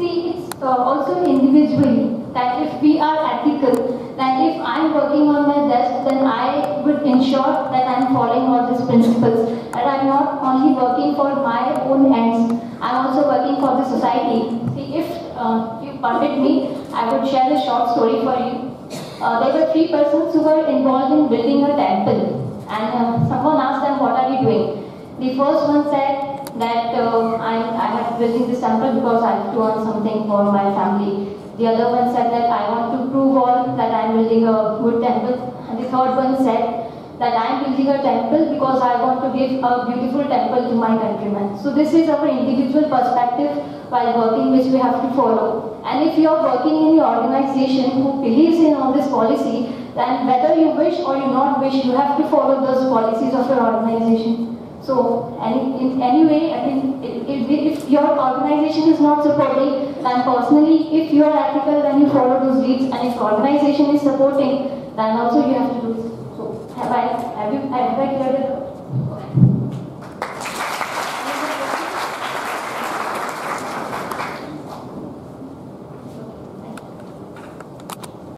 See, it's also individually that if we are ethical, that if I'm working on my desk, then I would ensure that I'm following all these principles. And I'm not only working for my own ends, I'm also working for the society. See, if you permit me, I would share a short story for you. There were 3 persons who were involved in building a temple. And someone asked them, what are you doing? The first one said that I have building this temple because I have to earn something for my family. The other one said that I want to prove all that I am building a good temple. And the third one said that I am building a temple because I want to give a beautiful temple to my countrymen. So this is our individual perspective while working, which we have to follow. And if you are working in an organization who believes in all this policy, then whether you wish or you not wish, you have to follow those policies of your organization. So, in any way, I think if your organization is not supporting, then personally, if you are ethical, then you follow those leads, and if organization is supporting, then also you have to do so. Have I cleared it?